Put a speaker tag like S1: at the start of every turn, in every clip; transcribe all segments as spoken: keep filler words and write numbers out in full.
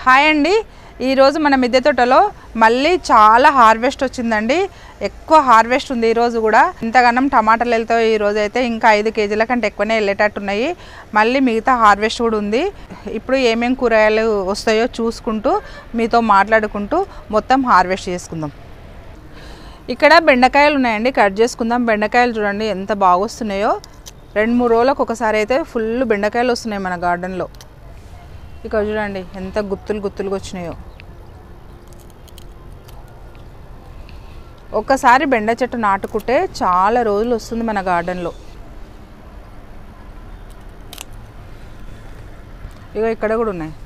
S1: Hi అండి, ఈరోజు మన మిద్దె తోటలో మళ్ళీ చాలా హార్వెస్ట్ వచ్చిందండి. ఎక్కువ హార్వెస్ట్ ఉంది ఈరోజు కూడా. ఇంతగానం టమాటాలు వెళ్తాయి ఈరోజు అయితే, ఇంకా ఐదు కేజీల కంటే ఎక్కువనే వెళ్ళేటట్టు ఉన్నాయి. మళ్ళీ మిగతా హార్వెస్ట్ కూడా ఉంది. ఇప్పుడు ఏమేమి కూరగాయలు వస్తాయో చూసుకుంటూ మీతో మాట్లాడుకుంటూ మొత్తం హార్వెస్ట్ చేసుకుందాం. ఇక్కడ బెండకాయలు ఉన్నాయండి, కట్ చేసుకుందాం. బెండకాయలు చూడండి ఎంత బాగా వస్తున్నాయో. రెండు మూడు రోజులకు ఒకసారి అయితే ఫుల్ బెండకాయలు వస్తున్నాయి మన గార్డెన్లో. ఇక్కడ చూడండి ఎంత గుత్తులు గుత్తులుగా వచ్చినాయో. ఒక్కసారి బెండ చెట్టు నాటుకుంటే చాలా రోజులు వస్తుంది మన గార్డెన్లో. ఇగో ఇక్కడ కూడా ఉన్నాయి.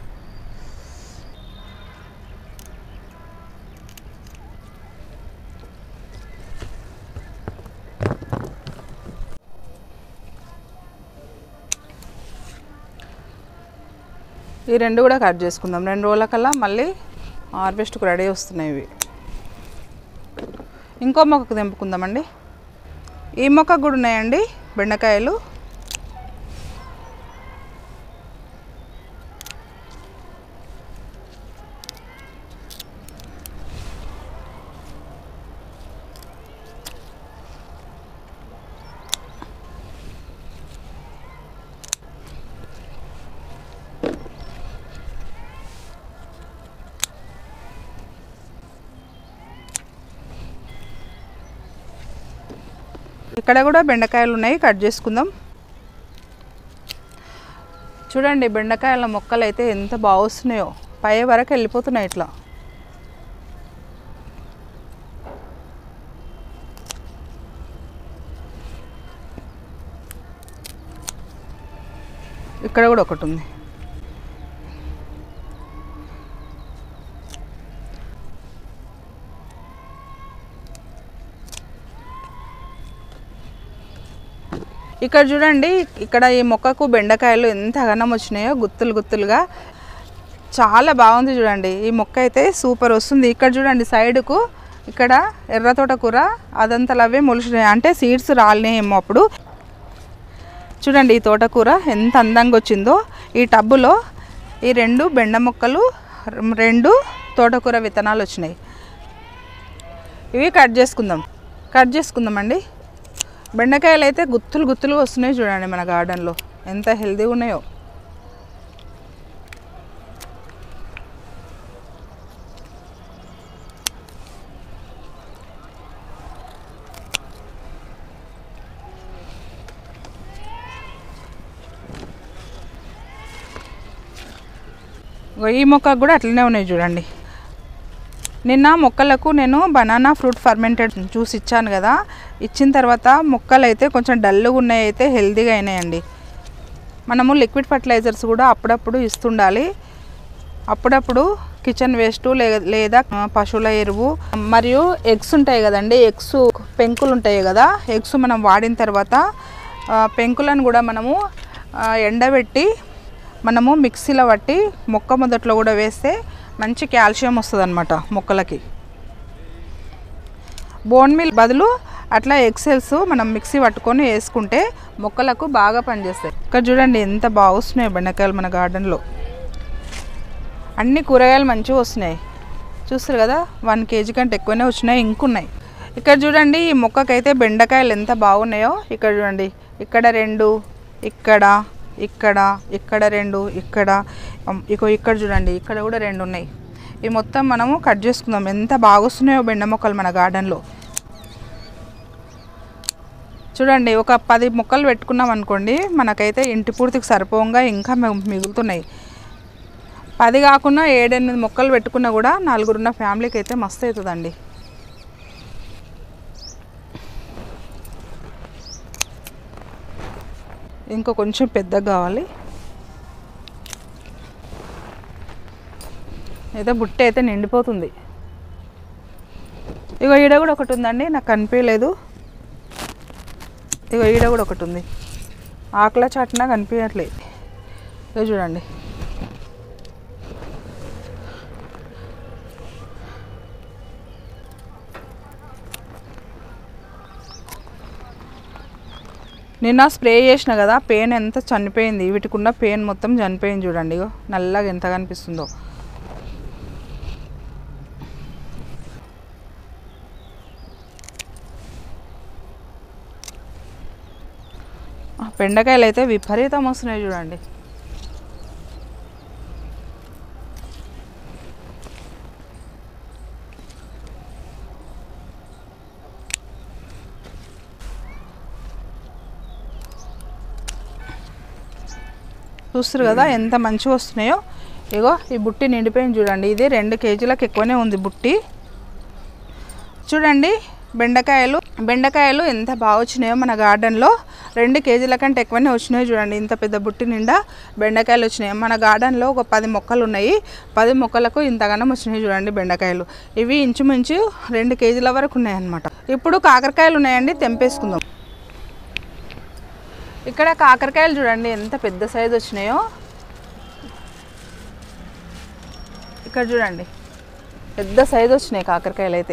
S1: ఈ రెండు కూడా కట్ చేసుకుందాం. రెండు రోజుల కల్లా మళ్ళీ హార్వెస్ట్కి రెడీ వస్తున్నాయి ఇవి. ఇంకో మొక్కకు తెంపుకుందామండి. ఈ మొక్కకు కూడా ఉన్నాయండి బెండకాయలు. ఇక్కడ కూడా బెండకాయలు ఉన్నాయి, కట్ చేసుకుందాం. చూడండి బెండకాయల మొక్కలు అయితే ఎంత బాగా వస్తున్నాయో, పై వరకు వెళ్ళిపోతున్నాయి ఇట్లా. ఇక్కడ కూడా ఒకటి ఉంది. ఇక్కడ చూడండి, ఇక్కడ ఈ మొక్కకు బెండకాయలు ఎంత ఘనం వచ్చినాయో, గుత్తులు గుత్తులుగా. చాలా బాగుంది చూడండి. ఈ మొక్క అయితే సూపర్ వస్తుంది. ఇక్కడ చూడండి సైడ్కు ఇక్కడ ఎర్ర తోటకూర అదంతలు అవే మొలిచినాయి, అంటే సీడ్స్ రాలినాయేమో అప్పుడు. చూడండి ఈ తోటకూర ఎంత అందంగా వచ్చిందో. ఈ టబ్బులో ఈ రెండు బెండ మొక్కలు, రెండు తోటకూర విత్తనాలు వచ్చినాయి. ఇవి కట్ చేసుకుందాం కట్ చేసుకుందామండి. బెండకాయలు అయితే గుత్తులు గుత్తులు వస్తున్నాయి చూడండి మన గార్డెన్లో, ఎంత హెల్తీగా ఉన్నాయో. ఈ మొక్కకు కూడా అట్లనే ఉన్నాయి చూడండి. నిన్న మొక్కలకు నేను బనానా ఫ్రూట్ ఫర్మెంటెడ్ జ్యూస్ ఇచ్చాను కదా, ఇచ్చిన తర్వాత మొక్కలు అయితే కొంచెం డల్గా ఉన్నాయి, అయితే హెల్తీగా అయినాయండి. మనము లిక్విడ్ ఫర్టిలైజర్స్ కూడా అప్పుడప్పుడు ఇస్తుండాలి. అప్పుడప్పుడు కిచెన్ వేస్ట్ లేదా పశువుల ఎరువు మరియు ఎగ్స్ ఉంటాయి కదండి, ఎగ్స్ పెంకులు ఉంటాయి కదా, ఎగ్స్ మనం వాడిన తర్వాత పెంకులను కూడా మనము ఎండబెట్టి మనము మిక్సీలో పట్టి మొక్క మొదట్లో కూడా వేస్తే మంచి కాల్షియం వస్తుంది అన్నమాట మొక్కలకి. బోన్ మీల్ బదులు అట్లా ఎక్సెల్స్ మనం మిక్సీ పట్టుకొని వేసుకుంటే మొక్కలకు బాగా పనిచేస్తాయి. ఇక్కడ చూడండి ఎంత బాగా వస్తున్నాయి బెండకాయలు మన గార్డెన్లో. అన్ని కూరగాయలు మంచిగా వస్తున్నాయి, చూస్తారు కదా. వన్ కేజీ కంటే ఎక్కువనే వచ్చినాయి, ఇంకున్నాయి. ఇక్కడ చూడండి ఈ మొక్కకైతే బెండకాయలు ఎంత బాగున్నాయో. ఇక్కడ చూడండి, ఇక్కడ రెండు, ఇక్కడ ఇక్కడ ఇక్కడ రెండు, ఇక్కడ ఇక ఇక్కడ చూడండి ఇక్కడ కూడా రెండు ఉన్నాయి. ఇవి మొత్తం మనము కట్ చేసుకుందాం. ఎంత బాగా వస్తున్నాయో బెండ మొక్కలు మన గార్డెన్లో. చూడండి ఒక పది మొక్కలు పెట్టుకున్నాం అనుకోండి, మనకైతే ఇంటి పూర్తికి సరిపోగా ఇంకా మిగులుతున్నాయి. పది కాకుండా ఏడెనిమిది మొక్కలు పెట్టుకున్నా కూడా నలుగురున్న ఫ్యామిలీకి అయితే మస్తు అవుతుందండి. ఇంకో కొంచెం పెద్దగా కావాలి. ఏదో బుట్ట అయితే నిండిపోతుంది. ఇగో ఈడ కూడా ఒకటి ఉందండి, నాకు కనిపించలేదు. ఇగో ఈడ కూడా ఒకటి ఉంది, ఆకుల చాటున కనిపించట్లేదు. ఇగో చూడండి. నిన్న స్ప్రే చేసిన కదా, పెయిన్ ఎంత చనిపోయింది. వీటికున్న పెయిన్ మొత్తం చనిపోయింది చూడండి. నల్లగా ఎంత కనిపిస్తుందో. బెండకాయలు అయితే విపరీతం వస్తున్నాయి చూడండి. చూస్తారు కదా ఎంత మంచిగా వస్తున్నాయో. ఇగో ఈ బుట్టి నిండిపోయింది చూడండి. ఇది రెండు కేజీలకు ఎక్కువనే ఉంది బుట్టి. చూడండి బెండకాయలు బెండకాయలు ఎంత బాగా వచ్చినాయో మన గార్డెన్లో. రెండు కేజీల కంటే ఎక్కువనే వచ్చినాయి చూడండి. ఇంత పెద్ద బుట్టి నిండా బెండకాయలు వచ్చినాయి. మన గార్డెన్లో ఒక పది మొక్కలు ఉన్నాయి. పది మొక్కలకు ఇంతగానం వచ్చినాయి చూడండి బెండకాయలు. ఇవి ఇంచుమించు రెండు కేజీల వరకు ఉన్నాయి అన్నమాట. ఇప్పుడు కాకరకాయలు ఉన్నాయండి, తెంపేసుకుందాం. ఇక్కడ కాకరకాయలు చూడండి ఎంత పెద్ద సైజు వచ్చినాయో. ఇక్కడ చూడండి పెద్ద సైజు వచ్చినాయి కాకరకాయలు అయితే.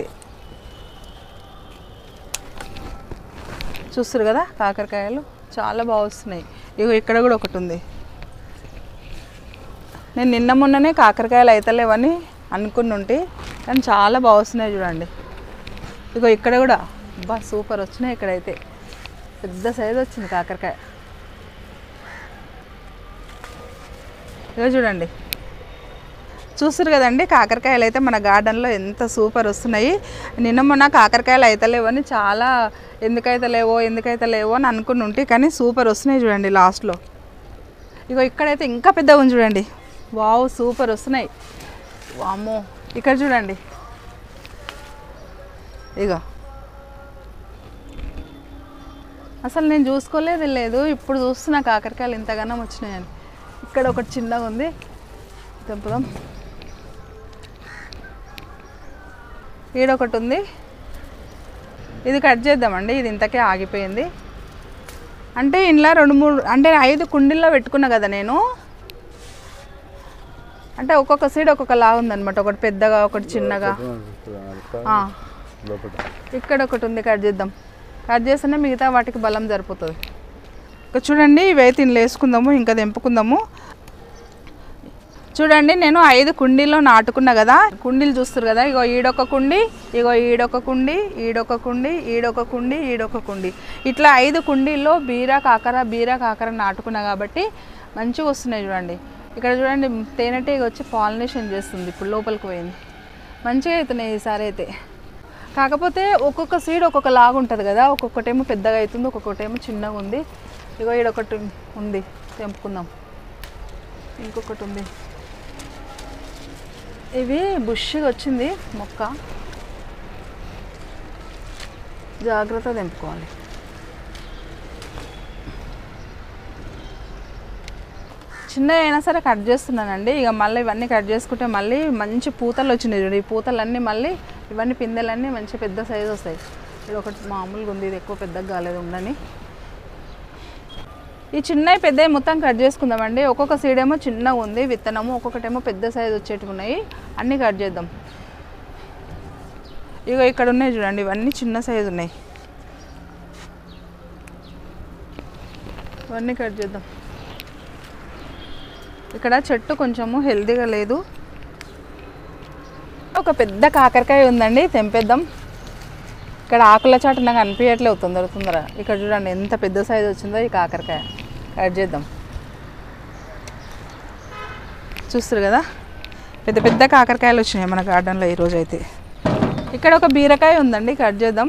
S1: చూస్తారు కదా కాకరకాయలు చాలా బాగా వస్తున్నాయి. ఇగో ఇక్కడ కూడా ఒకటి ఉంది. నేను నిన్న మొన్ననే కాకరకాయలు అవుతలేవని అనుకుని ఉంటే, కానీ చాలా బాగా వస్తున్నాయి చూడండి. ఇగో ఇక్కడ కూడా బా సూపర్ వచ్చినాయి. ఇక్కడైతే పెద్ద సైజు వచ్చింది కాకరకాయ. ఇగో చూడండి చూస్తారు కదండి కాకరకాయలు అయితే మన గార్డెన్లో ఎంత సూపర్ వస్తున్నాయి. నిన్న మొన్న కాకరకాయలు అవుతలేవు అని చాలా ఎందుకైతే లేవో ఎందుకైతే లేవో అని అనుకుని ఉంటే, కానీ సూపర్ వస్తున్నాయి చూడండి లాస్ట్లో. ఇగో ఇక్కడైతే ఇంకా పెద్దగా ఉంది చూడండి. వావ్ సూపర్ వస్తున్నాయి. వామ్మో ఇక్కడ చూడండి. ఇగో అసలు నేను చూసుకోలేదు లేదు, ఇప్పుడు చూస్తున్నా కాకరకాయలు ఇంతగానో వచ్చినాయని. ఇక్కడ ఒకటి చిన్నగా ఉంది, తెంపుదాం. ఈడొకటి ఉంది, ఇది కట్ చేద్దామండి. ఇది ఇంతకే ఆగిపోయింది. అంటే ఇంట్లో రెండు మూడు అంటే ఐదు కుండీల్లో పెట్టుకున్నా కదా నేను. అంటే ఒక్కొక్క సైడ్ ఒక్కొక్క లా ఉందన్నమాట. ఒకటి పెద్దగా ఒకటి చిన్నగా. ఇక్కడ ఒకటి ఉంది, కట్ చేద్దాం. కట్ చేస్తేనే మిగతా వాటికి బలం సరిపోతుంది. ఇక చూడండి ఇవైతే ఇంట్లో వేసుకుందాము, ఇంకా తెంపుకుందాము. చూడండి నేను ఐదు కుండీల్లో నాటుకున్నా కదా. కుండీలు చూస్తారు కదా. ఇగో ఈడొక కుండి, ఇగో ఈడొక కుండి, ఈడొక కుండి, ఈడొక కుండి, ఈడొక కుండి, ఇట్లా ఐదు కుండీల్లో బీరా కాకర బీరా కాకర నాటుకున్నా కాబట్టి మంచిగా వస్తున్నాయి చూడండి. ఇక్కడ చూడండి తేనెటీగ వచ్చి పాలినేషన్ చేస్తుంది. ఇప్పుడు లోపలికి పోయింది. మంచిగా అవుతున్నాయి ఈసారి అయితే. కాకపోతే ఒక్కొక్క సీడ్ ఒక్కొక్క లాగా ఉంటుంది కదా. ఒక్కొక్కటేమో పెద్దగా అవుతుంది, ఒక్కొక్కటేమో చిన్నగా ఉంది. ఇగో ఈడొకటి ఉంది, తెంపుకుందాం. ఇంకొకటి ఉంది. ఇవి బుష్గా వచ్చింది మొక్క, జాగ్రత్తగా తెంపుకోవాలి. చిన్న అయినా సరే కట్ చేస్తున్నానండి. ఇక మళ్ళీ ఇవన్నీ కట్ చేసుకుంటే మళ్ళీ మంచి పూతలు వచ్చినాయి చూడండి. ఈ పూతలన్నీ మళ్ళీ ఇవన్నీ పిందెలన్నీ మంచి పెద్ద సైజు వస్తాయి. ఇది ఒకటి మామూలుగా ఉంది, ఇది ఎక్కువ పెద్దగా కాలేదు ఉండని. ఈ చిన్నవి పెద్దవి మొత్తం కట్ చేసుకుందామండి. ఒక్కొక్క సీడ్ ఏమో చిన్నగా ఉంది విత్తనము, ఒక్కొక్కటేమో పెద్ద సైజు వచ్చేటివి ఉన్నాయి. అన్నీ కట్ చేద్దాం. ఇక ఇక్కడ ఉన్నాయి చూడండి, ఇవన్నీ చిన్న సైజు ఉన్నాయి. ఇవన్నీ కట్ చేద్దాం. ఇక్కడ చెట్టు కొంచెము హెల్తీగా లేదు. ఒక పెద్ద కాకరకాయ ఉందండి, తెంపేద్దాం. ఇక్కడ ఆకుల చాటు నాకు అనిపించట్లేదు తొందర తొందర. ఇక్కడ చూడండి ఎంత పెద్ద సైజు వచ్చిందో ఈ కాకరకాయ. కట్ చేద్దాం. చూస్తారు కదా పెద్ద పెద్ద కాకరకాయలు వచ్చినాయి మన గార్డెన్లో ఈరోజు అయితే. ఇక్కడ ఒక బీరకాయ ఉందండి, కట్ చేద్దాం.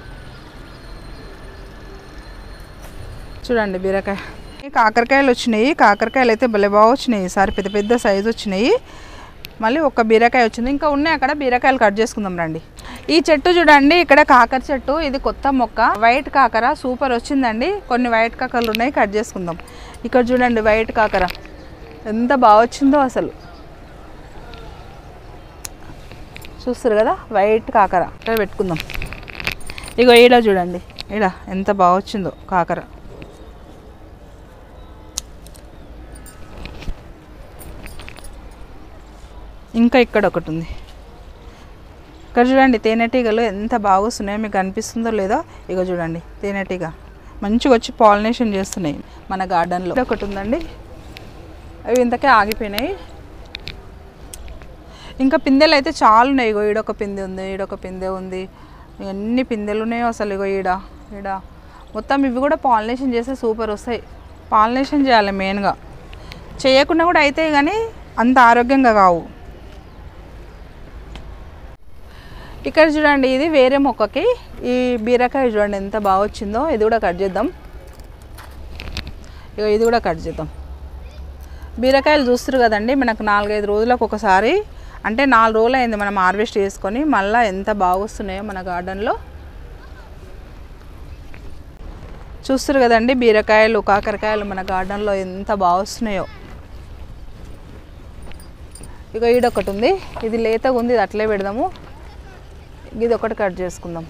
S1: చూడండి బీరకాయ. కాకరకాయలు వచ్చినాయి. కాకరకాయలు అయితే భలే బాగా వచ్చినాయి ఈసారి, పెద్ద పెద్ద సైజు వచ్చినాయి. మళ్ళీ ఒక బీరకాయ వచ్చింది, ఇంకా ఉన్నాయి అక్కడ. బీరకాయలు కట్ చేసుకుందాం రండి. ఈ చెట్టు చూడండి, ఇక్కడ కాకర చెట్టు, ఇది కొత్త మొక్క. వైట్ కాకర సూపర్ వచ్చిందండి. కొన్ని వైట్ కాకరలు ఉన్నాయి, కట్ చేసుకుందాం. ఇక్కడ చూడండి వైట్ కాకర ఎంత బాగా వచ్చిందో అసలు. చూస్తారు కదా వైట్ కాకర. ఇక్కడ పెట్టుకుందాం. ఇగో ఈడ చూడండి, ఈడ ఎంత బాగా వచ్చిందో కాకర. ఇంకా ఇక్కడ ఒకటి ఉంది. ఇక్కడ చూడండి తేనెటీగలు ఎంత బాగా వస్తున్నాయో, మీకు అనిపిస్తుందో లేదో. ఇగో చూడండి తేనెటీగ మంచిగా వచ్చి పాలినేషన్ చేస్తున్నాయి మన గార్డెన్లో. ఒకటి ఉందండి, అవి ఇంతకే ఆగిపోయినాయి. ఇంకా పిందెలు అయితే చాలా ఉన్నాయి. ఇగో ఈడొక పిందె ఉంది, ఈడొక పిందె ఉంది. ఎన్ని పిందెలు ఉన్నాయో అసలు. ఇగో ఈడ ఈడ మొత్తం ఇవి కూడా పాలినేషన్ చేస్తే సూపర్ వస్తాయి. పాలినేషన్ చేయాలి మెయిన్గా, చేయకుండా కూడా అవుతాయి కానీ అంత ఆరోగ్యంగా కావు. ఇక్కడ చూడండి ఇది వేరే మొక్కకి ఈ బీరకాయ చూడండి ఎంత బాగా వచ్చిందో. ఇది కూడా కట్ చేద్దాం. ఇక ఇది కూడా కట్ చేద్దాం. బీరకాయలు చూస్తారు కదండి, మనకు నాలుగైదు రోజులకు ఒకసారి, అంటే నాలుగు రోజులు అయింది మనం హార్వెస్ట్ చేసుకొని, మళ్ళీ ఎంత బాగా వస్తున్నాయో మన గార్డెన్లో. చూస్తారు కదండి బీరకాయలు కాకరకాయలు మన గార్డెన్లో ఎంత బాగా వస్తున్నాయో. ఇక ఈడొకటి ఉంది, ఇది లేతగా ఉంది, ఇది అట్లే పెడదాము. ఇది ఒకటి కట్ చేసుకుందాం.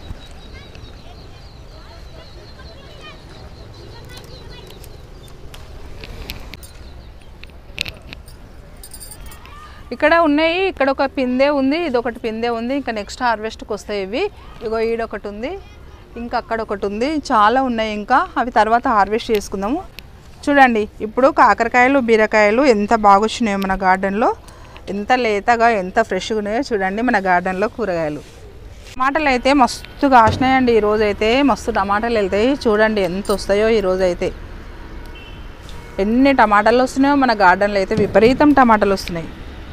S1: ఇక్కడ ఉన్నాయి, ఇక్కడ ఒక పిందె ఉంది, ఇది ఒకటి పిందె ఉంది. ఇంకా నెక్స్ట్ హార్వెస్ట్కి వస్తాయి ఇవి. ఇగో ఈడొకటి ఉంది, ఇంకా అక్కడ ఒకటి ఉంది, చాలా ఉన్నాయి. ఇంకా అవి తర్వాత హార్వెస్ట్ చేసుకుందాము. చూడండి ఇప్పుడు కాకరకాయలు బీరకాయలు ఎంత బాగా వచ్చినాయో మన గార్డెన్లో, ఎంత లేతగా ఎంత ఫ్రెష్గా ఉన్నాయో చూడండి మన గార్డెన్లో కూరగాయలు. టమాటాలు అయితే మస్తు కాసినాయండి ఈరోజు అయితే, మస్తు టమాటాలు వెళ్తాయి. చూడండి ఎంత వస్తాయో ఈరోజు అయితే, ఎన్ని టమాటాలు వస్తున్నాయో మన గార్డెన్లో అయితే, విపరీతం టమాటాలు వస్తున్నాయి.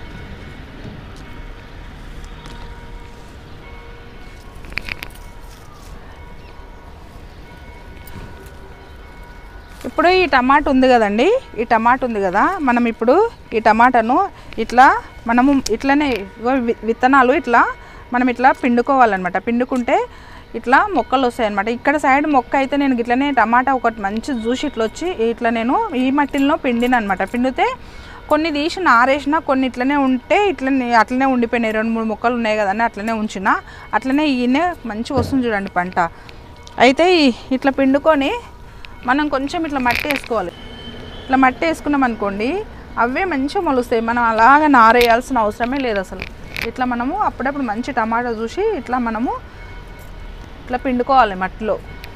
S1: ఇప్పుడు ఈ టమాటా ఉంది కదండి, ఈ టమాటా ఉంది కదా, మనం ఇప్పుడు ఈ టమాటాను ఇట్లా మనము ఇట్లనే విత్తనాలు ఇట్లా మనం ఇట్లా పిండుకోవాలన్నమాట. పిండుకుంటే ఇట్లా మొక్కలు వస్తాయి అన్నమాట. ఇక్కడ సైడ్ మొక్క అయితే నేను ఇట్లనే టమాటా ఒకటి మంచి జ్యూస్ ఇట్లా వచ్చి ఇట్లా నేను ఈ మట్టిలో పిండిన అనమాట. పిండితే కొన్ని తీసి నారేసిన, కొన్ని ఇట్లనే ఉంటే ఇట్లనే అట్లనే ఉండిపోయినాయి. రెండు మూడు మొక్కలు ఉన్నాయి కదండి, అట్లనే ఉంచిన, అట్లనే ఈయనే మంచిగా వస్తుంది చూడండి పంట. అయితే ఇట్లా పిండుకొని మనం కొంచెం ఇట్లా మట్టి వేసుకోవాలి. ఇట్లా మట్టి వేసుకున్నాం అనుకోండి, అవే మంచిగా మొలుస్తాయి. మనం అలాగ నారేయాల్సిన అవసరమే లేదు అసలు. ఇట్లా మనము అప్పుడప్పుడు మంచి టమాటా చూసి ఇట్లా మనము ఇట్లా పిండుకోవాలి మట్టిలో.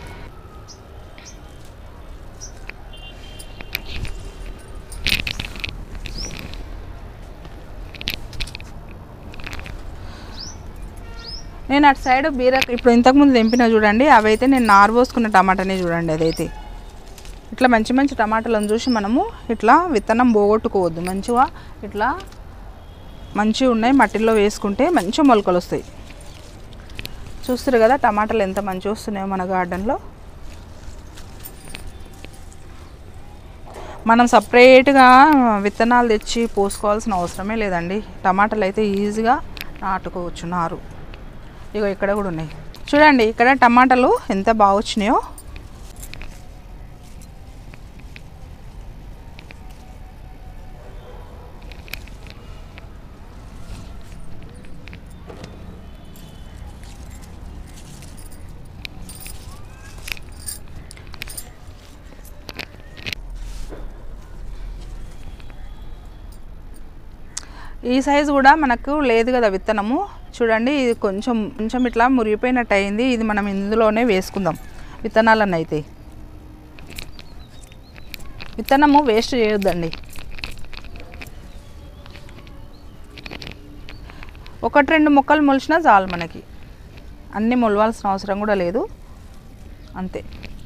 S1: నేను అటు సైడ్ బీర ఇప్పుడు ఇంతకుముందు తెంపినా చూడండి, అవైతే నేను నారు పోసుకున్న టమాటానే చూడండి. అదైతే ఇట్లా మంచి మంచి టమాటాలను చూసి మనము ఇట్లా విత్తనం పోగొట్టుకోవద్దు. మంచిగా ఇట్లా మంచిగా ఉన్నాయి మట్టిలో వేసుకుంటే మంచి మొలకలు వస్తాయి. చూస్తారు కదా టమాటాలు ఎంత మంచిగా వస్తున్నాయో మన గార్డెన్లో. మనం సపరేట్గా విత్తనాలు తెచ్చి పోసుకోవాల్సిన అవసరమే లేదండి. టమాటాలు అయితే ఈజీగా నాటుకోవచ్చు నారు. ఇగో ఇక్కడ కూడా ఉన్నాయి చూడండి, ఇక్కడ టమాటాలు ఎంత బాగా వచ్చినాయో. ఈ సైజు కూడా మనకు లేదు కదా విత్తనము. చూడండి ఇది కొంచెం కొంచెం ఇట్లా మురిగిపోయినట్టు అయింది. ఇది మనం ఇందులోనే వేసుకుందాం విత్తనాలను. అయితే విత్తనము వేస్ట్ చేయొద్దండి. ఒకటి రెండు మొక్కలు మొలిచినా చాలు మనకి, అన్నీ మొలవాల్సిన అవసరం కూడా లేదు. అంతే.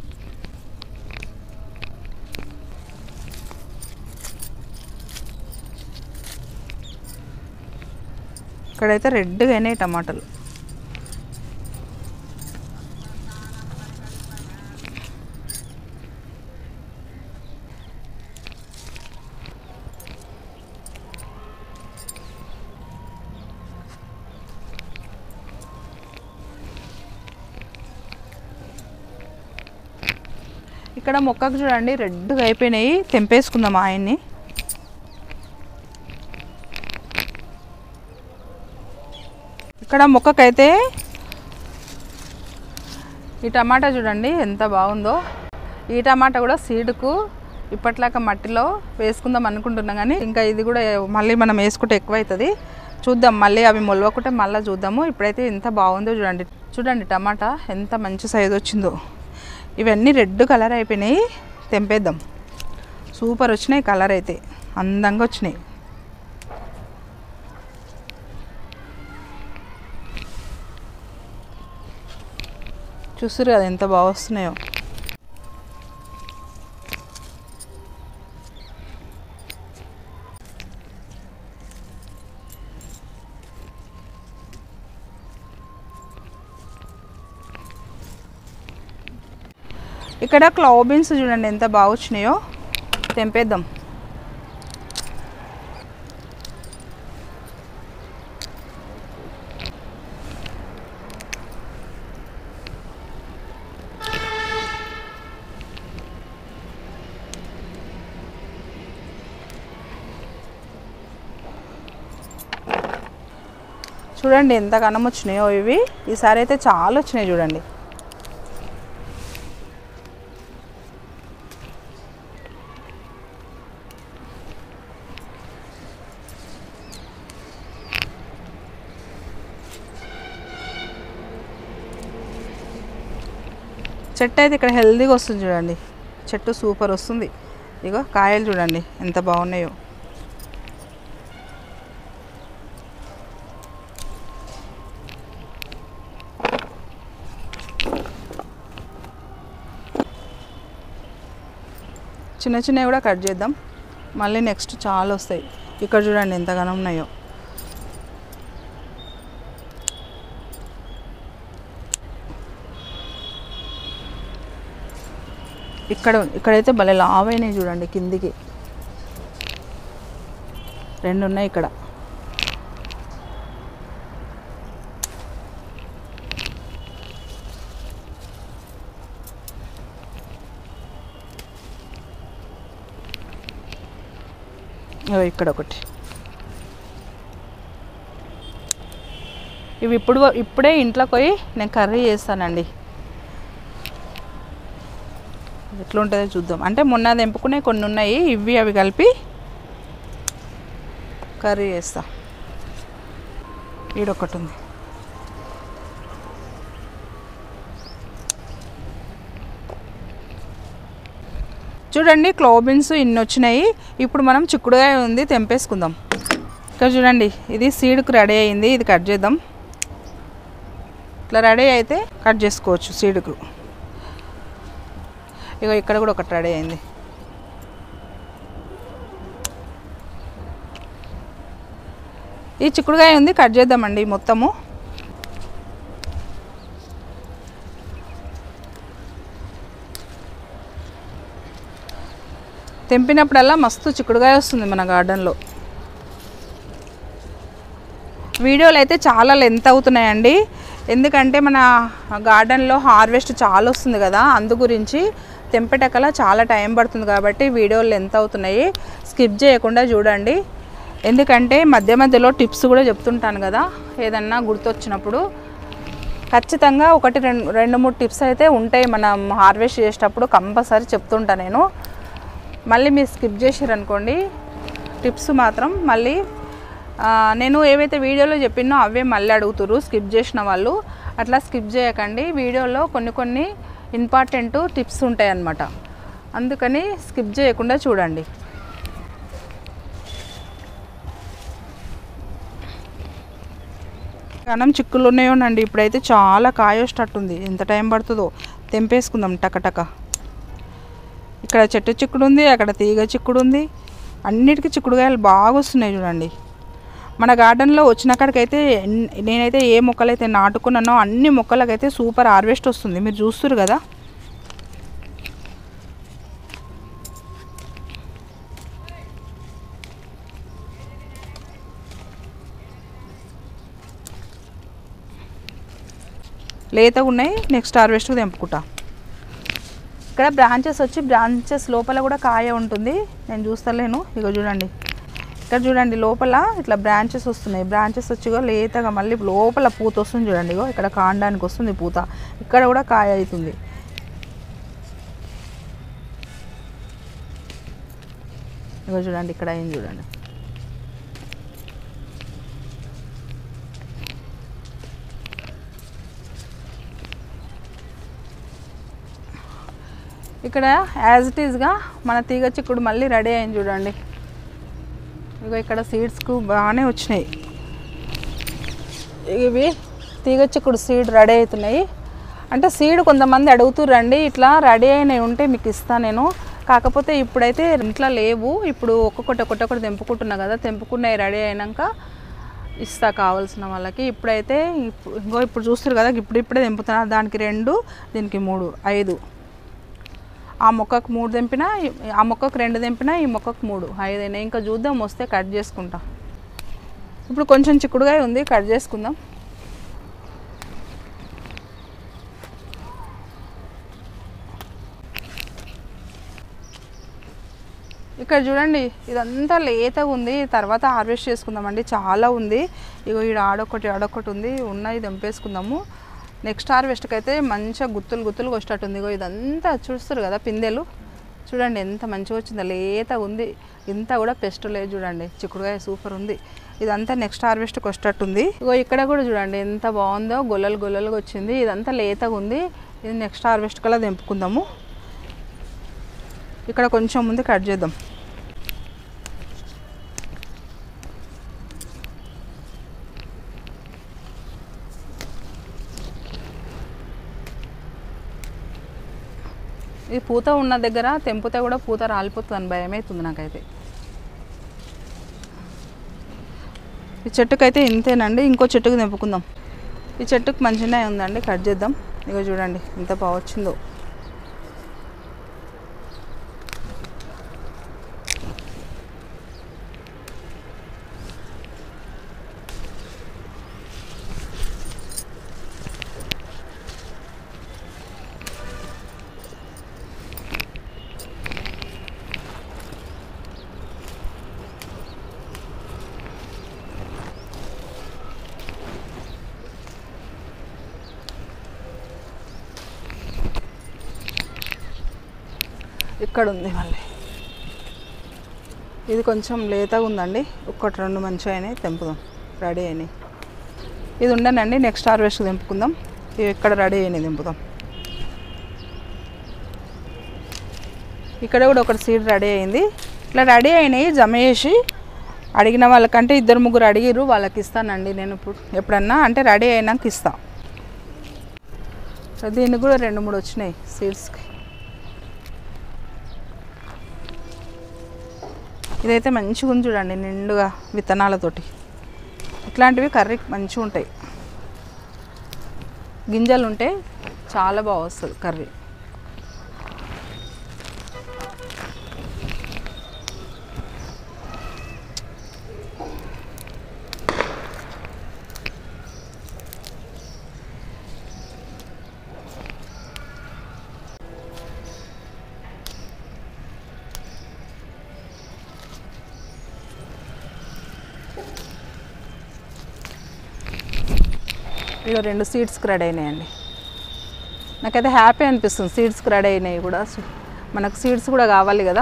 S1: ఇక్కడైతే రెడ్గా అయినాయి టమాటాలు. ఇక్కడ మొక్కకు చూడండి రెడ్గా అయిపోయినాయి. తెంపేసుకుందాం ఆయన్ని. ఇక్కడ మొక్కకైతే ఈ టమాటా చూడండి ఎంత బాగుందో. ఈ టమాటా కూడా సీడ్కు ఇప్పట్లాక మట్టిలో వేసుకుందాం అనుకుంటున్నాం, కానీ ఇంకా ఇది కూడా మళ్ళీ మనం వేసుకుంటే ఎక్కువ అవుతుంది. చూద్దాం, మళ్ళీ అవి మొలవకుంటే మళ్ళీ చూద్దాము. ఇప్పుడైతే ఎంత బాగుందో చూడండి. చూడండి టమాటా ఎంత మంచి సైజు వచ్చిందో. ఇవన్నీ రెడ్ కలర్ అయిపోయినాయి. తెంపేద్దాం. సూపర్ వచ్చినాయి, కలర్ అయితే అందంగా వచ్చినాయి. చూస్తారు కదా ఎంత బాగా వస్తున్నాయో. ఇక్కడ క్లవ్ బీన్స్ చూడండి ఎంత బాగా వచ్చినాయో, తెంపేద్దాం. చూడండి ఎంత కనం వచ్చినాయో ఇవి. ఈసారి అయితే చాలా వచ్చినాయి చూడండి. చెట్టు అయితే ఇక్కడ హెల్దీగా వస్తుంది చూడండి. చెట్టు సూపర్ వస్తుంది. ఇగో కాయలు చూడండి ఎంత బాగున్నాయో. చిన్న చిన్నవి కూడా కట్ చేద్దాం, మళ్ళీ నెక్స్ట్ చాలా వస్తాయి. ఇక్కడ చూడండి ఎంత ఘనం ఉన్నాయో. ఇక్కడ ఇక్కడైతే భలే లావైనాయి చూడండి, కిందికి రెండు ఉన్నాయి ఇక్కడ. ఇక్కడ ఒకటి. ఇవి ఇప్పుడు ఇప్పుడే ఇంట్లోకి పోయి నేను కర్రీ చేస్తానండి. ఎట్లుంటుందో చూద్దాం. అంటే మొన్న తెంపుకునే కొన్ని ఉన్నాయి, ఇవి అవి కలిపి కర్రీ చేస్తా. ఈడొకటి ఉంది. చూడండి క్లవ్ బీన్స్ ఇన్ని వచ్చినాయి. ఇప్పుడు మనం చిక్కుడుకాయ ఉంది తెంపేసుకుందాం. ఇక్కడ చూడండి ఇది సీడ్కు రెడీ అయింది. ఇది కట్ చేద్దాం. ఇట్లా రెడీ అయితే కట్ చేసుకోవచ్చు సీడ్కు. ఇక ఇక్కడ కూడా ఒకటి రెడీ అయింది. ఈ చిక్కుడుకాయ ఉంది కట్ చేద్దామండి మొత్తము. తెంపినప్పుడల్లా మస్తు చిక్కుడుకాయ వస్తుంది మన గార్డెన్లో. వీడియోలు అయితే చాలా లెంత్ అవుతున్నాయండి, ఎందుకంటే మన గార్డెన్లో హార్వెస్ట్ చాలా వస్తుంది కదా, అందు గురించి తెంపేటకల చాలా టైం పడుతుంది కాబట్టి వీడియోలు లెంత్ అవుతున్నాయి. స్కిప్ చేయకుండా చూడండి, ఎందుకంటే మధ్య మధ్యలో టిప్స్ కూడా చెప్తుంటాను కదా, ఏదన్నా గుర్తొచ్చినప్పుడు ఖచ్చితంగా ఒకటి రెండు రెండు మూడు టిప్స్ అయితే ఉంటాయి మనం హార్వెస్ట్ చేసేటప్పుడు, కంపల్సరీ చెప్తుంటా నేను. మళ్ళీ మీరు స్కిప్ చేసారనుకోండి టిప్స్ మాత్రం మళ్ళీ నేను ఏవైతే వీడియోలో చెప్పినో అవే మళ్ళీ అడుగుతారు స్కిప్ చేసిన వాళ్ళు. అట్లా స్కిప్ చేయకండి, వీడియోలో కొన్ని కొన్ని ఇంపార్టెంట్ టిప్స్ ఉంటాయి అన్నమాట, అందుకని స్కిప్ చేయకుండా చూడండి. కనం చిక్కులు ఉన్నాయోనండి. ఇప్పుడైతే చాలా కాయ వచ్చేటట్టుంది. ఎంత టైం పడుతుందో. తెంపేసుకుందాం టకటక. ఇక్కడ చెట్టు చిక్కుడు ఉంది, అక్కడ తీగ చిక్కుడు ఉంది. అన్నిటికీ చిక్కుడుకాయలు బాగా వస్తున్నాయి చూడండి. మన గార్డెన్లో వచ్చిన కాడికైతే నేనైతే ఏ మొక్కలైతే నాటుకున్నానో అన్ని మొక్కలకైతే సూపర్ హార్వెస్ట్ వస్తుంది. మీరు చూస్తున్నారు కదా. లేతగా ఉన్నాయి, నెక్స్ట్ హార్వెస్ట్కి తెంపుకుంటా. ఇక్కడ బ్రాంచెస్ వచ్చి బ్రాంచెస్ లోపల కూడా కాయ ఉంటుంది, నేను చూస్తలేను. ఇక చూడండి ఇక్కడ చూడండి లోపల ఇట్లా బ్రాంచెస్ వస్తున్నాయి. బ్రాంచెస్ వచ్చి లేతగా మళ్ళీ లోపల పూత వస్తుంది చూడండి. ఇగో ఇక్కడ కాండానికి వస్తుంది పూత, ఇక్కడ కూడా కాయ అవుతుంది. ఇగో చూడండి ఇక్కడ అయింది చూడండి. ఇక్కడ యాజ్ ఇట్ ఈస్గా మన తీగ చిక్కుడు మళ్ళీ రెడీ అయింది చూడండి. ఇక ఇక్కడ సీడ్స్కు బాగానే వచ్చినాయి. ఇవి తీగ చిక్కుడు సీడ్ రెడీ అవుతున్నాయి. అంటే సీడ్ కొంతమంది అడుగుతురండి, ఇట్లా రెడీ అయినవి ఉంటే మీకు ఇస్తాను నేను. కాకపోతే ఇప్పుడైతే ఇంట్లో లేవు, ఇప్పుడు ఒక్కొక్కటి ఒక్కొక్కటి తెంపుకుంటున్నా కదా, తెంపుకున్నవి రెడీ అయినాక ఇస్తా కావాల్సిన వాళ్ళకి. ఇప్పుడైతే ఇంకో ఇప్పుడు చూస్తారు కదా, ఇప్పుడు ఇప్పుడే తెంపుతున్నా. దానికి రెండు, దీనికి మూడు, ఐదు. ఆ మొక్కకు మూడు తెంపినా, ఆ మొక్కకు రెండు తెంపినా, ఈ మొక్కకు మూడు, ఐదైనా. ఇంకా చూద్దాం, వస్తే కట్ చేసుకుంటా. ఇప్పుడు కొంచెం చిక్కుడుగాయ ఉంది, కట్ చేసుకుందాం. ఇక్కడ చూడండి, ఇదంతా లేతగా ఉంది. తర్వాత హార్వెస్ట్ చేసుకుందామండి. చాలా ఉంది. ఇగో ఈడ ఆడొకటి ఆడొకటి ఉంది, ఉన్నది తెంపేసుకుందాము. నెక్స్ట్ హార్వెస్ట్కి అయితే మంచిగా గుత్తులు గుత్తులు వచ్చేటట్టుంది. ఇగో ఇదంతా చూస్తారు కదా పిందెలు, చూడండి ఎంత మంచిగా వచ్చిందో, లేతగా ఉంది. ఇంత కూడా పెస్ట్ లేదు చూడండి. చిక్కుడుకాయ సూపర్ ఉంది. ఇదంతా నెక్స్ట్ హార్వెస్ట్కి వచ్చేటట్టుంది. ఇగో ఇక్కడ కూడా చూడండి ఎంత బాగుందో, గొల్లలు గొల్లలుగా వచ్చింది. ఇదంతా లేతగా ఉంది. ఇది నెక్స్ట్ హార్వెస్ట్ కల్లా తెంపుకుందాము. ఇక్కడ కొంచెం ముందు కట్ చేద్దాం. ఇది పూత ఉన్న దగ్గర తెంపితే కూడా పూత రాలిపోతుందని భయం అవుతుంది నాకైతే. ఈ చెట్టుకైతే ఇంతేనండి. ఇంకో చెట్టుకు తెంపుకుందాం. ఈ చెట్టుకు మంచిగానే ఉందండి, కట్ చేద్దాం. ఇగో చూడండి ఎంత బాగా వచ్చిందో. ఇక్కడ ఉంది మళ్ళీ. ఇది కొంచెం లేతగా ఉందండి. ఒక్కటి రెండు మంచిగా అయినాయి, తెంపుదాం. రెడీ అయినాయి. ఇది ఉండనండి, నెక్స్ట్ హార్వెస్ట్ తెంపుకుందాం. ఇవి ఇక్కడ రెడీ అయినాయి, తెంపుదాం. ఇక్కడ కూడా ఒకటి సీడ్ రెడీ అయింది. ఇట్లా రెడీ అయినాయి జమ చేసి అడిగిన వాళ్ళకంటే ఇద్దరు ముగ్గురు అడిగిరు, వాళ్ళకి ఇస్తానండి నేను ఇప్పుడు ఎప్పుడన్నా, అంటే రెడీ అయినాక ఇస్తా. దీనికి కూడా రెండు మూడు వచ్చినాయి సీడ్స్కి. ఇదైతే మంచిగా ఉంది చూడండి, నిండుగా విత్తనాలతోటి. ఇట్లాంటివి కర్రీకి మంచిగా ఉంటాయి. గింజలు ఉంటే చాలా బాగా వస్తుంది కర్రీ. ఇక రెండు సీడ్స్కి రెడీ అయినాయండి. నాకైతే హ్యాపీ అనిపిస్తుంది సీడ్స్కి రెడీ అయినాయి కూడా. మనకు సీడ్స్ కూడా కావాలి కదా.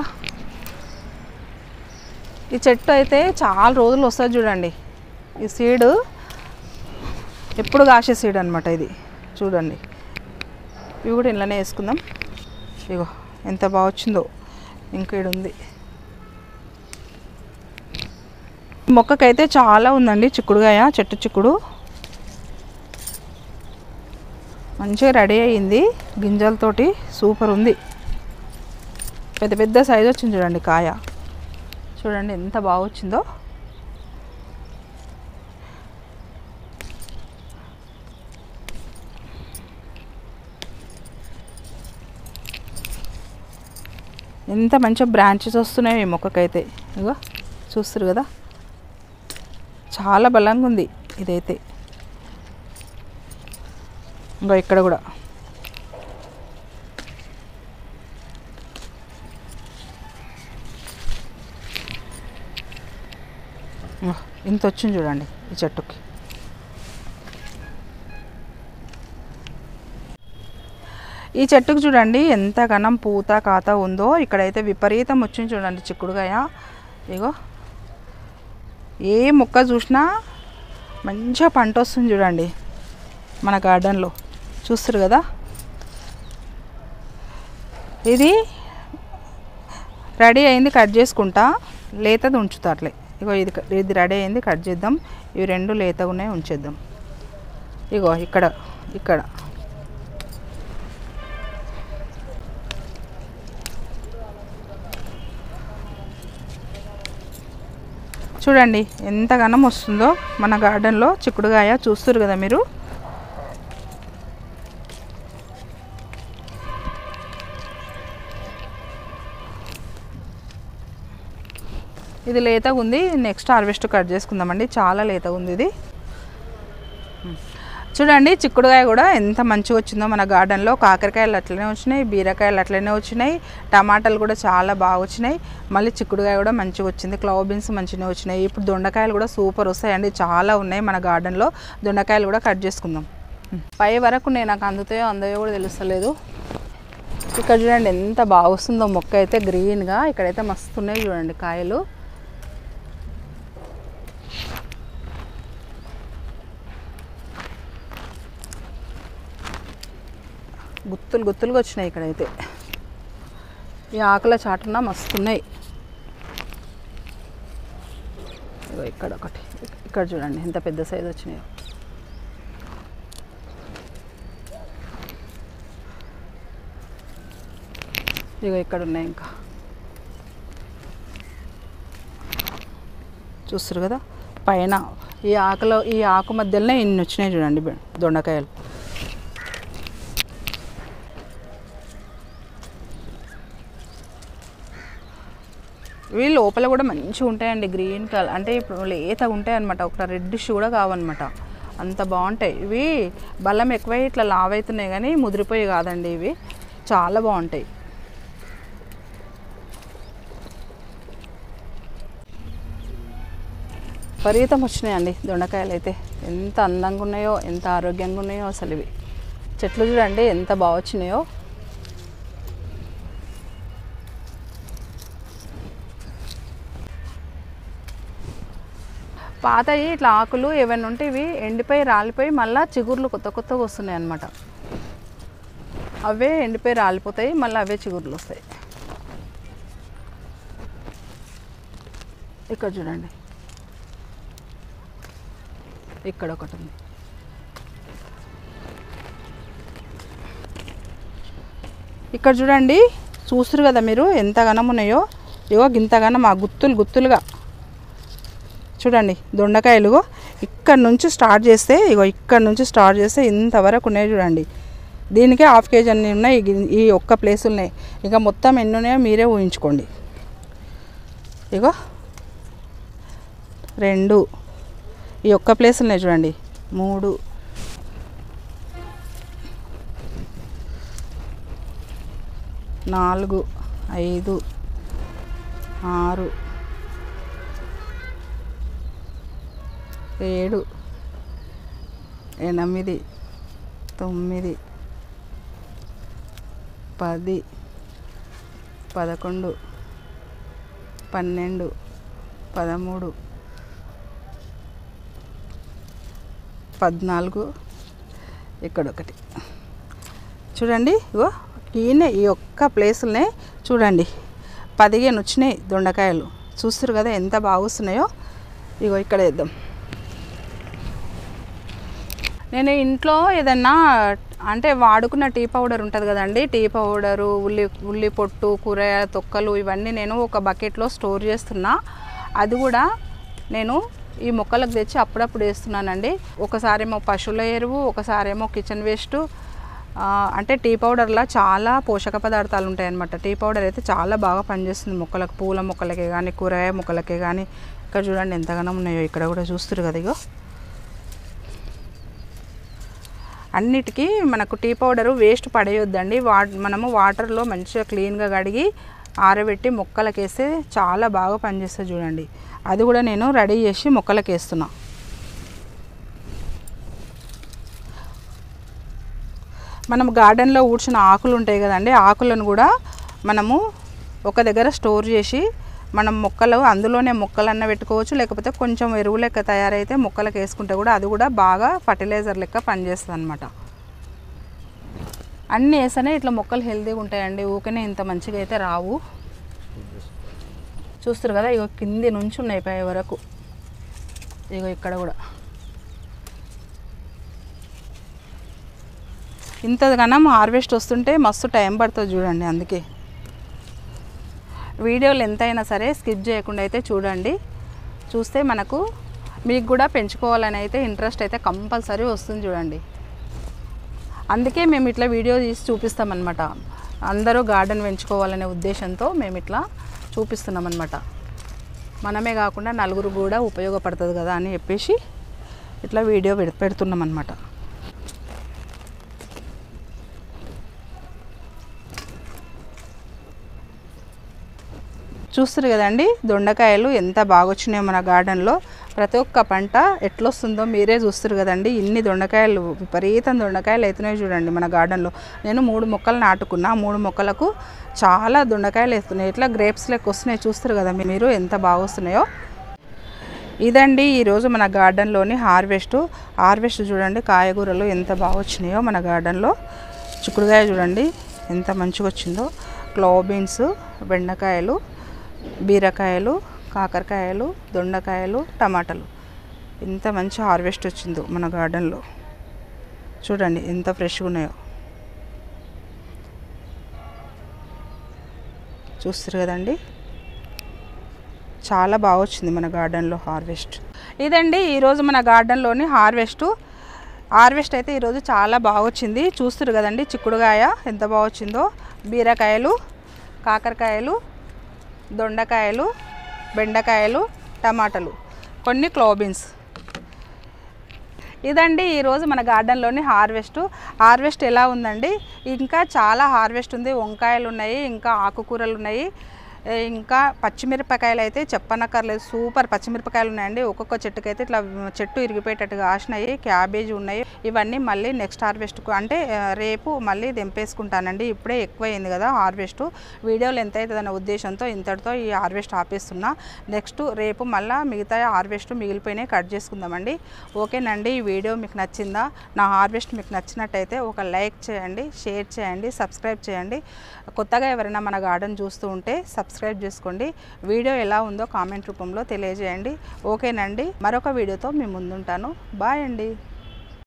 S1: ఈ చెట్టు అయితే చాలా రోజులు వస్తుంది చూడండి. ఈ సీడు ఎప్పుడు కాసే సీడ్ అనమాట ఇది. చూడండి, ఇవి కూడా ఇంట్లోనే వేసుకుందాం. ఇగో ఎంత బాగా వచ్చిందో. ఇంకా ఇక్కడ ఉంది. మొక్కకైతే చాలా ఉందండి చిక్కుడుగాయ, చెట్టు చిక్కుడు మంచిగా రెడీ అయ్యింది గింజలతోటి. సూపర్ ఉంది. పెద్ద పెద్ద సైజు వచ్చింది చూడండి కాయ. చూడండి ఎంత బాగా వచ్చిందో. ఎంత మంచిగా బ్రాంచెస్ వస్తున్నాయి ఈ మొక్కకైతే. ఇగో చూస్తారు కదా, చాలా బలంగా ఉంది ఇదైతే. ఇంకా ఇక్కడ కూడా ఇంత వచ్చింది చూడండి ఈ చెట్టుకి. ఈ చెట్టుకు చూడండి ఎంత ఘనం పూత కాత ఉందో. ఇక్కడైతే విపరీతం వచ్చింది చూడండి చిక్కుడుగాయ. ఇగో ఏ మొక్క చూసినా మంచిగా పంట వస్తుంది చూడండి మన గార్డెన్లో. చూస్తారు కదా, ఇది రెడీ అయింది, కట్ చేసుకుంటా. లేతది ఉంచుతా అట్లే. ఇగో ఇది ఇది రెడీ అయింది, కట్ చేద్దాం. ఇవి రెండు లేతగా ఉన్నాయి, ఉంచేద్దాం. ఇగో ఇక్కడ ఇక్కడ చూడండి ఎంత ఘనం వస్తుందో మన గార్డెన్లో చిక్కుడుగాయ. చూస్తారు కదా మీరు. ఇది లేతగా ఉంది, నెక్స్ట్ హార్వెస్ట్ కట్ చేసుకుందామండి. చాలా లేతగా ఉంది ఇది. చూడండి చిక్కుడుకాయ కూడా ఎంత మంచిగా వచ్చిందో మన గార్డెన్లో. కాకరకాయలు అట్లనే వచ్చినాయి, బీరకాయలు అట్లనే వచ్చినాయి, టమాటాలు కూడా చాలా బాగా వచ్చినాయి. మళ్ళీ చిక్కుడుకాయ కూడా మంచిగా వచ్చింది, క్లవ్ బీన్స్ మంచిగా వచ్చినాయి. ఇప్పుడు దొండకాయలు కూడా సూపర్ వస్తాయండి, చాలా ఉన్నాయి మన గార్డెన్లో. దొండకాయలు కూడా కట్ చేసుకుందాం. పై వరకు నేను నాకు అందుతాయో అందయో కూడా తెలుస్తలేదు. ఇక్కడ చూడండి ఎంత బాగా వస్తుందో మొక్క అయితే గ్రీన్గా. ఇక్కడైతే మస్తు ఉన్నాయి చూడండి కాయలు. గుత్తులు గుత్తులుగా వచ్చినాయి ఇక్కడైతే. ఈ ఆకుల చాటున మస్తున్నాయి. ఇగో ఇక్కడ ఒకటి, ఇక్కడ చూడండి ఎంత పెద్ద సైజు వచ్చినాయో. ఇగో ఇక్కడ ఉన్నాయి ఇంకా, చూస్తారు కదా పైన ఈ ఆకులో, ఈ ఆకు మధ్యలోనే ఇన్ని వచ్చినాయి చూడండి దొండకాయలు. ఇవి లోపల కూడా మంచిగా ఉంటాయండి, గ్రీన్ కలర్ అంటే ఇప్పుడు లేతగా ఉంటాయి అనమాట, ఒక రెడ్డిష్ కూడా కావన్నమాట, అంత బాగుంటాయి. ఇవి బలం ఎక్కువై ఇట్లా లావ్ అవుతున్నాయి కానీ ముదిరిపోయి కాదండి, ఇవి చాలా బాగుంటాయి. విపరీతం వచ్చినాయండి దొండకాయలు అయితే. ఎంత అందంగా ఉన్నాయో, ఎంత ఆరోగ్యంగా ఉన్నాయో అసలు. ఇవి చెట్లు చూడండి ఎంత బాగా వచ్చినాయో. పాతవి ఇట్లా ఆకులు ఏమైనా ఉంటే ఇవి ఎండిపోయి రాలిపోయి మళ్ళీ చిగుర్లు కొత్త కొత్తగా వస్తున్నాయి అన్నమాట. అవే ఎండిపోయి రాలిపోతాయి, మళ్ళీ అవే చిగుర్లు వస్తాయి. ఇక్కడ చూడండి, ఇక్కడ ఒకటి ఉంది. ఇక్కడ చూడండి, చూస్తారు కదా మీరు ఎంత ఘనం ఉన్నాయో. ఇగో గింతగానం ఆ గుత్తులు గుత్తులుగా చూడండి దొండకాయలు. ఇక్కడ నుంచి స్టార్ట్ చేస్తే, ఇగో ఇక్కడ నుంచి స్టార్ట్ చేస్తే ఇంతవరకు ఉన్నాయి చూడండి. దీనికే హాఫ్ కేజీ అన్నీ ఉన్నాయి ఈ ఒక్క ప్లేస్ ఉన్నాయి. ఇంకా మొత్తం ఎన్ని ఉన్నాయో మీరే ఊహించుకోండి. ఇగో రెండు, ఈ ఒక్క ప్లేస్ ఉన్నాయి చూడండి, మూడు, నాలుగు, ఐదు, ఆరు, ఏడు, ఎనిమిది, తొమ్మిది, పది, పదకొండు, పన్నెండు, పదమూడు, పద్నాలుగు, ఇక్కడొకటి చూడండి. ఇగో ఈయన ఈ ఒక్క ప్లేసులనే చూడండి పదిహేను వచ్చినాయి దొండకాయలు. చూస్తారు కదా ఎంత బాగా వస్తున్నాయో. ఇగో ఇక్కడ వేద్దాం. నేను ఇంట్లో ఏదన్నా అంటే వాడుకున్న టీ పౌడర్ ఉంటుంది కదండి, టీ పౌడరు, ఉల్లి ఉల్లి పొట్టు, కూరగాయల తొక్కలు, ఇవన్నీ నేను ఒక బకెట్లో స్టోర్ చేస్తున్నా. అది కూడా నేను ఈ మొక్కలకు తెచ్చి అప్పుడప్పుడు వేస్తున్నానండి. ఒకసారేమో పశువుల ఎరువు, ఒకసారేమో కిచెన్ వేస్ట్. అంటే టీ పౌడర్లో చాలా పోషక పదార్థాలు ఉంటాయి అన్నమాట. టీ పౌడర్ అయితే చాలా బాగా పనిచేస్తుంది మొక్కలకు, పూల మొక్కలకే కానీ కూరగాయ మొక్కలకే కానీ. ఇక్కడ చూడండి ఎంతగానో ఉన్నాయో, ఇక్కడ కూడా చూస్తారు కదా. ఇగో అన్నిటికీ మనకు టీ పౌడరు వేస్ట్ పడేయొద్దండి. వా మనము వాటర్లో మంచిగా క్లీన్గా కడిగి ఆరబెట్టి మొక్కలకు వేస్తే చాలా బాగా పనిచేస్తుంది చూడండి. అది కూడా నేను రెడీ చేసి మొక్కలకు వేస్తున్నా. మనం గార్డెన్లో ఊడ్చిన ఆకులు ఉంటాయి కదండి, ఆకులను కూడా మనము ఒక దగ్గర స్టోర్ చేసి మనం మొక్కలు అందులోనే మొక్కలన్న పెట్టుకోవచ్చు, లేకపోతే కొంచెం ఎరువు లెక్క తయారైతే మొక్కలకు వేసుకుంటే కూడా అది కూడా బాగా ఫర్టిలైజర్ లెక్క పనిచేస్తుంది అన్నమాట. అన్నీ వేస్తేనే ఇట్లా మొక్కలు హెల్తీగా ఉంటాయండి, ఊకనే ఇంత మంచిగా అయితే రావు. చూస్తారు కదా ఇగో కింది నుంచి ఉన్నాయి పై వరకు. ఇగో ఇక్కడ కూడా ఇంతగానం హార్వెస్ట్ వస్తుంటే మస్తు టైం పడుతుంది చూడండి. అందుకే వీడియోలు ఎంతైనా సరే స్కిప్ చేయకుండా అయితే చూడండి. చూస్తే మనకు మీకు కూడా పెంచుకోవాలని అయితే ఇంట్రెస్ట్ అయితే కంపల్సరీ వస్తుంది చూడండి. అందుకే మేము ఇట్లా వీడియో తీసి చూపిస్తామన్నమాట. అందరూ గార్డెన్ పెంచుకోవాలనే ఉద్దేశంతో మేము ఇట్లా చూపిస్తున్నాం అన్నమాట. మనమే కాకుండా నలుగురు కూడా ఉపయోగపడుతుంది కదా అని చెప్పేసి ఇట్లా వీడియో పెడుతున్నాం అన్నమాట. చూస్తారు కదండి దొండకాయలు ఎంత బాగా వచ్చినాయో మన గార్డెన్లో. ప్రతి ఒక్క పంట ఎట్లొస్తుందో మీరే చూస్తారు కదండి. ఇన్ని దొండకాయలు విపరీతం దొండకాయలు అవుతున్నాయి చూడండి మన గార్డెన్లో. నేను మూడు మొక్కలు నాటుకున్నా, మూడు మొక్కలకు చాలా దొండకాయలు వేస్తున్నాయి. ఇట్లా గ్రేప్స్ లెక్క వస్తున్నాయి. చూస్తారు కదా మీరు ఎంత బాగా వస్తున్నాయో. ఇదండి ఈరోజు మన గార్డెన్లోని హార్వెస్ట్. హార్వెస్ట్ చూడండి కాయగూరలు ఎంత బాగా వచ్చినాయో మన గార్డెన్లో. చిక్కుడుకాయ చూడండి ఎంత మంచిగా వచ్చిందో. క్లవ్ బీన్స్, బెండకాయలు, బీరకాయలు, కాకరకాయలు, దొండకాయలు, టమాటాలు ఎంత మంచి హార్వెస్ట్ వచ్చిందో మన గార్డెన్లో. చూడండి ఎంత ఫ్రెష్గా ఉన్నాయో. చూస్తారు కదండి చాలా బాగా వచ్చింది మన గార్డెన్లో హార్వెస్ట్. ఇదండి ఈరోజు మన గార్డెన్లోని హార్వెస్ట్. హార్వెస్ట్ అయితే ఈరోజు చాలా బాగా వచ్చింది. చూస్తారు కదండి చిక్కుడుకాయ ఎంత బాగా వచ్చిందో. బీరకాయలు, కాకరకాయలు, దొండకాయలు, బెండకాయలు, టమాటాలు, కొన్ని క్లవ్ బీన్స్. ఇదండి ఈరోజు మన గార్డెన్లోని హార్వెస్ట్. హార్వెస్ట్ ఎలా ఉందండి? ఇంకా చాలా హార్వెస్ట్ ఉంది. వంకాయలు ఉన్నాయి, ఇంకా ఆకుకూరలు ఉన్నాయి, ఇంకా పచ్చిమిరపకాయలు అయితే చెప్పనక్కర్లేదు. సూపర్ పచ్చిమిరపకాయలు ఉన్నాయండి. ఒక్కొక్క చెట్టుకి అయితే ఇట్లా చెట్టు ఇరిగిపోయేటట్టుగా ఆసినాయి. క్యాబేజీ ఉన్నాయి. ఇవన్నీ మళ్ళీ నెక్స్ట్ హార్వెస్ట్కు అంటే రేపు మళ్ళీ దింపేసుకుంటానండి. ఇప్పుడే ఎక్కువైంది కదా హార్వెస్ట్. వీడియోలు ఎంత అవుతుందన్న ఉద్దేశంతో ఇంతటితో ఈ హార్వెస్ట్ ఆపేస్తున్నా. నెక్స్ట్ రేపు మళ్ళీ మిగతా హార్వెస్ట్ మిగిలిపోయినాయి కట్ చేసుకుందామండి. ఓకేనండి ఈ వీడియో మీకు నచ్చిందా? నా హార్వెస్ట్ మీకు నచ్చినట్టయితే ఒక లైక్ చేయండి, షేర్ చేయండి, సబ్స్క్రైబ్ చేయండి. కొత్తగా ఎవరైనా మన గార్డెన్ చూస్తూ ఉంటే సబ్స్క్రైబ్ చేసుకోండి. వీడియో ఎలా ఉందో కామెంట్ రూపంలో తెలియజేయండి. ఓకేనండి మరొక వీడియోతో మీ ముందుంటాను. బాయ్ అండి.